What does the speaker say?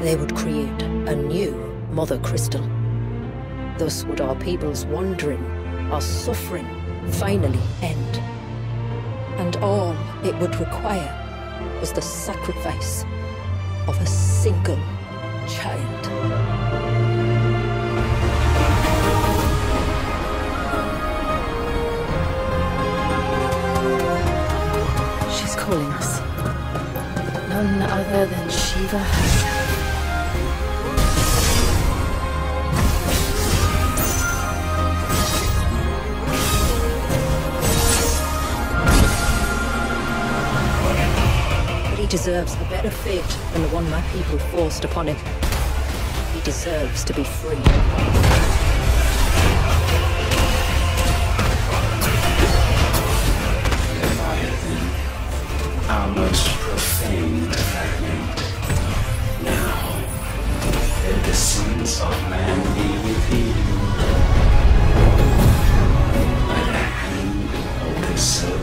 they would create a new Mother Crystal. Thus would our people's wandering, our suffering, finally end. And all it would require was the sacrifice of a single child. She's calling us. None other than Shiva herself. But he deserves a better fate than the one my people forced upon him. He deserves to be free. Our most profane fragment. Now, let the sons of man be with you. By the hand of the soul.